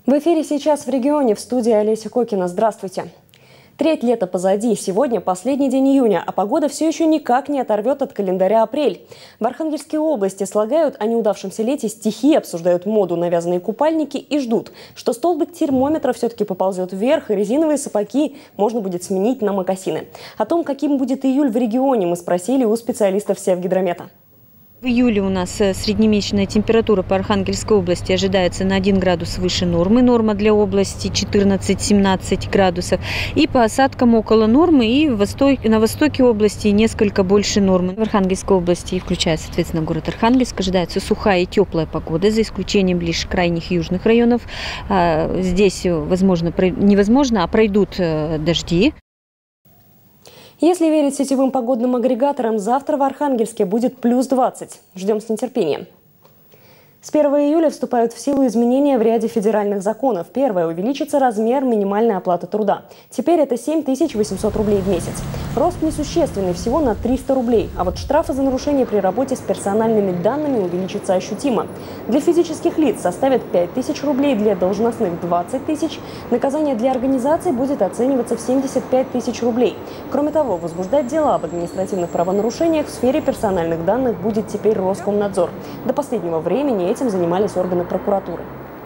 В эфире «Сейчас в регионе», в студии Олеся Кокина. Здравствуйте. Треть лета позади, сегодня последний день июня, а погода все еще никак не оторвет от календаря апрель. В Архангельской области слагают о неудавшемся лете стихи, обсуждают моду на вязаные купальники и ждут, что столбик термометра все-таки поползет вверх, и резиновые сапоги можно будет сменить на мокасины. О том, каким будет июль в регионе, мы спросили у специалистов Севгидромета. В июле у нас среднемесячная температура по Архангельской области ожидается на 1 градус выше нормы. Норма для области 14-17 градусов. И по осадкам около нормы, и на востоке области несколько больше нормы. В Архангельской области, включая, соответственно, город Архангельск, ожидается сухая и теплая погода, за исключением лишь крайних южных районов. Здесь невозможно, а пройдут дожди. Если верить сетевым погодным агрегаторам, завтра в Архангельске будет плюс 20. Ждем с нетерпением. С 1 июля вступают в силу изменения в ряде федеральных законов. Первое – увеличится размер минимальной оплаты труда. Теперь это 7800 рублей в месяц. Рост несущественный, всего на 300 рублей. А вот штрафы за нарушение при работе с персональными данными увеличатся ощутимо. Для физических лиц составят 5000 рублей, для должностных – 20 тысяч. Наказание для организаций будет оцениваться в 75 тысяч рублей. Кроме того, возбуждать дела об административных правонарушениях в сфере персональных данных будет теперь Роскомнадзор. До последнего времени этим занимались органы прокуратуры.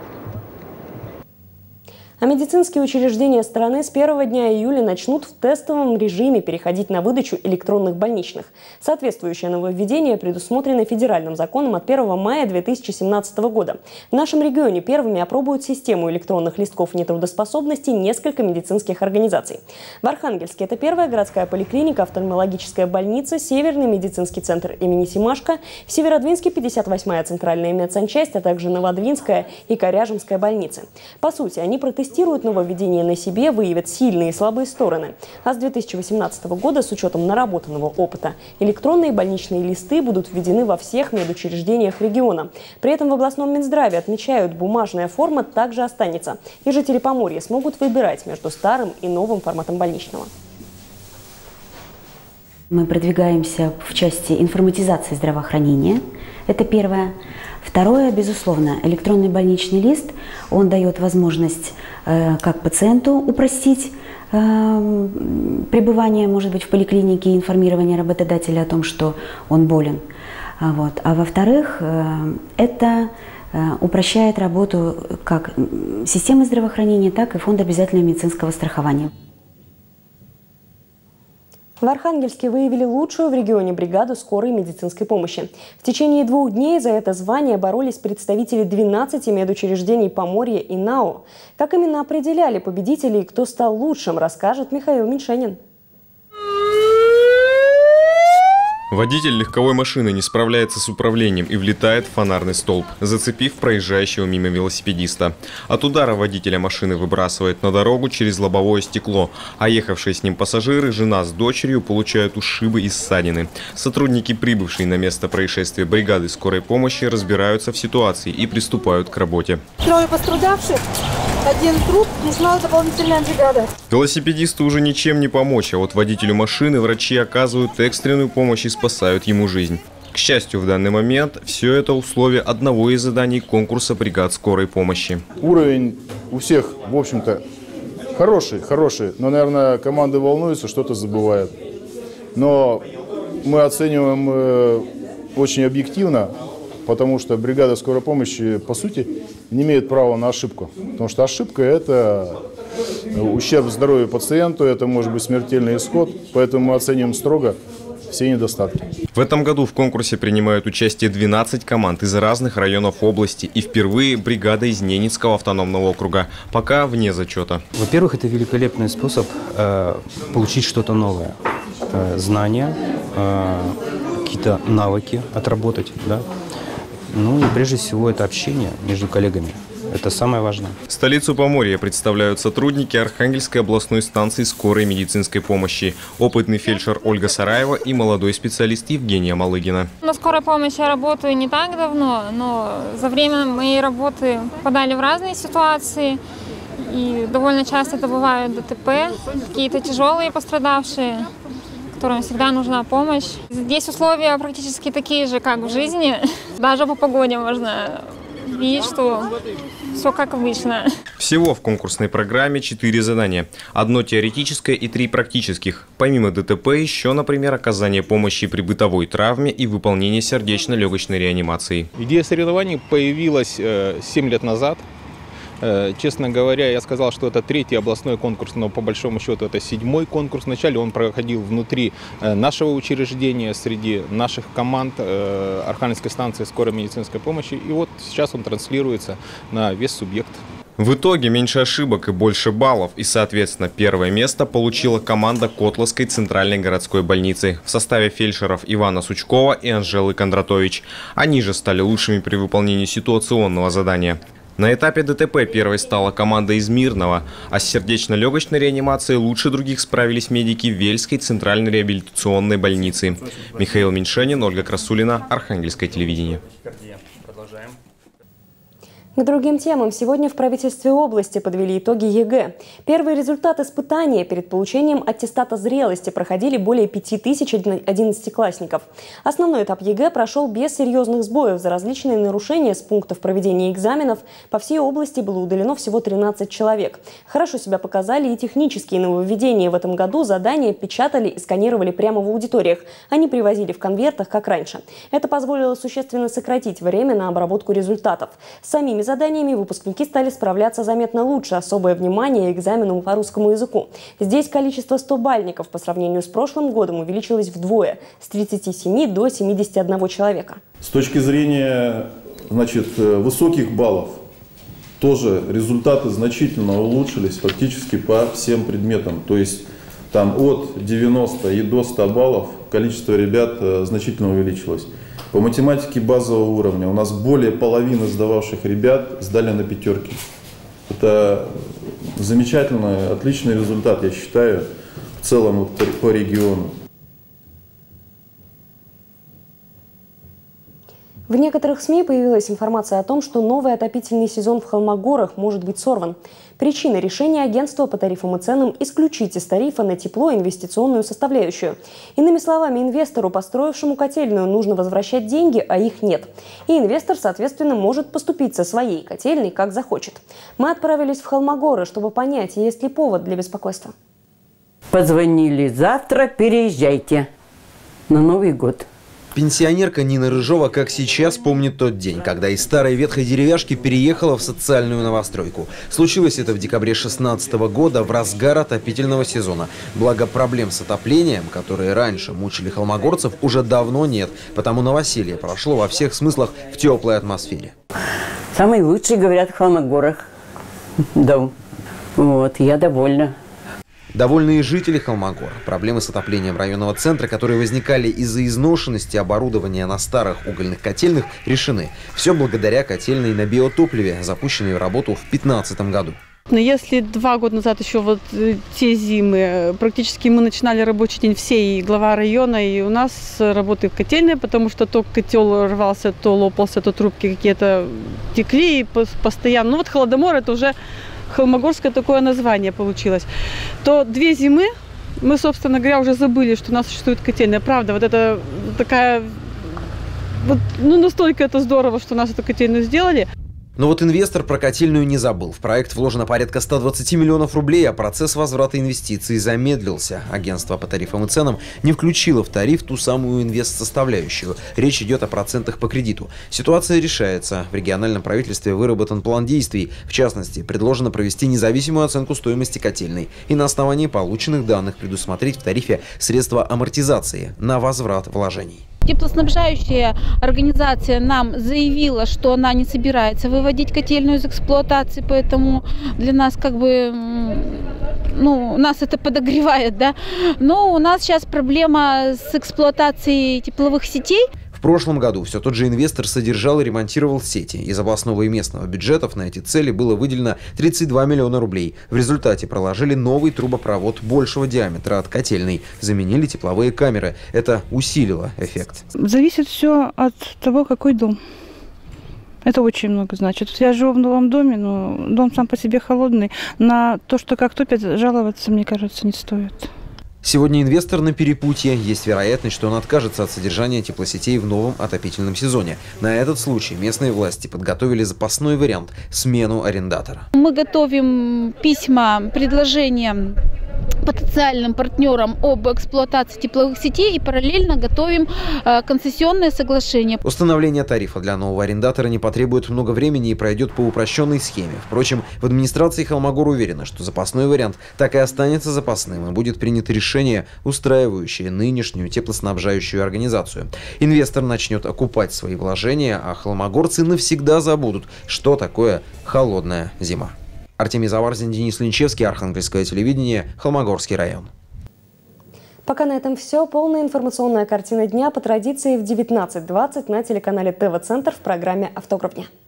А медицинские учреждения страны с первого дня июля начнут в тестовом режиме переходить на выдачу электронных больничных. Соответствующее нововведение предусмотрено федеральным законом от 1 мая 2017 года. В нашем регионе первыми опробуют систему электронных листков нетрудоспособности несколько медицинских организаций. В Архангельске это первая городская поликлиника, офтальмологическая больница, Северный медицинский центр имени Семашко, в Северодвинске 58-я центральная медсанчасть, а также Новодвинская и Коряжемская больницы. По сути, они протестируют нововведение на себе, выявят сильные и слабые стороны. А с 2018 года, с учетом наработанного опыта, электронные больничные листы будут введены во всех медучреждениях региона. При этом в областном Минздраве отмечают, бумажная форма также останется. И жители Поморья смогут выбирать между старым и новым форматом больничного. Мы продвигаемся в части информатизации здравоохранения. Это первое. Второе, безусловно, электронный больничный лист, он дает возможность как пациенту упростить пребывание, может быть, в поликлинике, информирование работодателя о том, что он болен. А во-вторых, это упрощает работу как системы здравоохранения, так и фонда обязательного медицинского страхования. В Архангельске выявили лучшую в регионе бригаду скорой медицинской помощи. В течение 2 дней за это звание боролись представители 12 медучреждений Поморья и НАО. Как именно определяли победителей и кто стал лучшим, расскажет Михаил Меньшенин. Водитель легковой машины не справляется с управлением и влетает в фонарный столб, зацепив проезжающего мимо велосипедиста. От удара водителя машины выбрасывает на дорогу через лобовое стекло, а ехавшие с ним пассажиры, жена с дочерью, получают ушибы и ссадины. Сотрудники, прибывшие на место происшествия бригады скорой помощи, разбираются в ситуации и приступают к работе. 3 пострадавших, 1 труп, нужна дополнительная бригада. Велосипедисту уже ничем не помочь, а вот водителю машины врачи оказывают экстренную помощь и спасают ему жизнь. К счастью, в данный момент все это условия одного из заданий конкурса бригад скорой помощи. Уровень у всех, в общем-то, хороший, но, наверное, команды волнуются, что-то забывают. Но мы оцениваем очень объективно, потому что бригада скорой помощи, по сути, не имеет права на ошибку. Потому что ошибка – это ущерб здоровью пациенту, это может быть смертельный исход, поэтому мы оцениваем строго все недостатки. В этом году в конкурсе принимают участие 12 команд из разных районов области и впервые бригада из Ненецкого автономного округа, пока вне зачета. Во-первых, это великолепный способ получить что-то новое. Знания, какие-то навыки отработать. Да? Ну и прежде всего это общение между коллегами. Это самое важное. Столицу Поморья представляют сотрудники Архангельской областной станции скорой медицинской помощи, опытный фельдшер Ольга Сараева и молодой специалист Евгения Малыгина. На скорой помощи я работаю не так давно, но за время моей работы попадали в разные ситуации. И довольно часто это бывают ДТП, какие-то тяжелые пострадавшие, которым всегда нужна помощь. Здесь условия практически такие же, как в жизни. Даже по погоде можно видеть, что все как обычно. Всего в конкурсной программе 4 задания. 1 теоретическое и 3 практических. Помимо ДТП еще, например, оказание помощи при бытовой травме и выполнение сердечно-легочной реанимации. Идея соревнований появилась 7 лет назад. Честно говоря, я сказал, что это 3-й областной конкурс, но по большому счету это 7-й конкурс. Вначале он проходил внутри нашего учреждения, среди наших команд Архангельской станции скорой медицинской помощи. И вот сейчас он транслируется на весь субъект. В итоге меньше ошибок и больше баллов. И, соответственно, первое место получила команда Котловской центральной городской больницы в составе фельдшеров Ивана Сучкова и Анжелы Кондратович. Они же стали лучшими при выполнении ситуационного задания. На этапе ДТП первой стала команда из Мирного, а с сердечно-легочной реанимацией лучше других справились медики Вельской центральной реабилитационной больницы. Михаил Меньшенин, Ольга Красулина, Архангельское телевидение. К другим темам. Сегодня в правительстве области подвели итоги ЕГЭ. Первый результат испытания перед получением аттестата зрелости проходили более 5000 11-классников. Основной этап ЕГЭ прошел без серьезных сбоев. За различные нарушения с пунктов проведения экзаменов по всей области было удалено всего 13 человек. Хорошо себя показали и технические нововведения. В этом году задания печатали и сканировали прямо в аудиториях, а не привозили в конвертах, как раньше. Это позволило существенно сократить время на обработку результатов. Самими заданиями выпускники стали справляться заметно лучше. Особое внимание экзаменам по русскому языку. Здесь количество 100-бальников по сравнению с прошлым годом увеличилось вдвое – с 37 до 71 человека. С точки зрения, высоких баллов, тоже результаты значительно улучшились фактически по всем предметам. То есть там от 90 и до 100 баллов количество ребят значительно увеличилось. По математике базового уровня у нас более половины сдававших ребят сдали на 5. Это замечательный, отличный результат, я считаю, в целом по региону. В некоторых СМИ появилась информация о том, что новый отопительный сезон в Холмогорах может быть сорван. Причина решения агентства по тарифам и ценам исключить из тарифа на тепло инвестиционную составляющую. Иными словами, инвестору, построившему котельную, нужно возвращать деньги, а их нет. И инвестор, соответственно, может поступить со своей котельной, как захочет. Мы отправились в Холмогоры, чтобы понять, есть ли повод для беспокойства. Позвонили: завтра переезжайте на Новый год. Пенсионерка Нина Рыжова, как сейчас, помнит тот день, когда из старой ветхой деревяшки переехала в социальную новостройку. Случилось это в декабре 2016 года, в разгар отопительного сезона. Благо, проблем с отоплением, которые раньше мучили холмогорцев, уже давно нет, потому новоселье прошло во всех смыслах в теплой атмосфере. Самый лучший, говорят, в Холмогорах дом. Вот, я довольна. Довольные жители Холмогор. Проблемы с отоплением районного центра, которые возникали из-за изношенности оборудования на старых угольных котельных, решены. Все благодаря котельной на биотопливе, запущенной в работу в 2015 году. Но если 2 года назад, еще те зимы, практически мы начинали рабочий день все, и глава района, и у нас работает котельная, потому что то котел рвался, то лопался, то трубки какие-то текли, и постоянно. Ну вот Холодомор — это уже холмогорское такое название получилось. То 2 зимы мы, собственно говоря, уже забыли, что у нас существует котельная. Правда, вот это такая... настолько это здорово, что нас эту котельную сделали. Но вот инвестор про котельную не забыл. В проект вложено порядка 120 миллионов рублей, а процесс возврата инвестиций замедлился. Агентство по тарифам и ценам не включило в тариф ту самую инвест-составляющую. Речь идет о процентах по кредиту. Ситуация решается. В региональном правительстве выработан план действий. В частности, предложено провести независимую оценку стоимости котельной и на основании полученных данных предусмотреть в тарифе средства амортизации на возврат вложений. Теплоснабжающая организация нам заявила, что она не собирается выводить котельную из эксплуатации, поэтому для нас нас это подогревает, да. Но у нас сейчас проблема с эксплуатацией тепловых сетей. В прошлом году все тот же инвестор содержал и ремонтировал сети. Из областного и местного бюджетов на эти цели было выделено 32 миллиона рублей. В результате проложили новый трубопровод большего диаметра от котельной. Заменили тепловые камеры. Это усилило эффект. Зависит все от того, какой дом. Это очень много значит. Я живу в новом доме, но дом сам по себе холодный. На то, что как топят, жаловаться, мне кажется, не стоит. Сегодня инвестор на перепутье. Есть вероятность, что он откажется от содержания теплосетей в новом отопительном сезоне. На этот случай местные власти подготовили запасной вариант – смену арендатора. Мы готовим письма, предложения потенциальным партнерам об эксплуатации тепловых сетей и параллельно готовим концессионное соглашение. Установление тарифа для нового арендатора не потребует много времени и пройдет по упрощенной схеме. Впрочем, в администрации Холмогор уверена, что запасной вариант так и останется запасным и будет принято решение, устраивающее нынешнюю теплоснабжающую организацию. Инвестор начнет окупать свои вложения, а холмогорцы навсегда забудут, что такое холодная зима. Артемий Заварзин, Денис Линчевский, Архангельское телевидение, Холмогорский район. Пока на этом все. Полная информационная картина дня по традиции в 19:20 на телеканале ТВ-центр в программе «Автограф дня».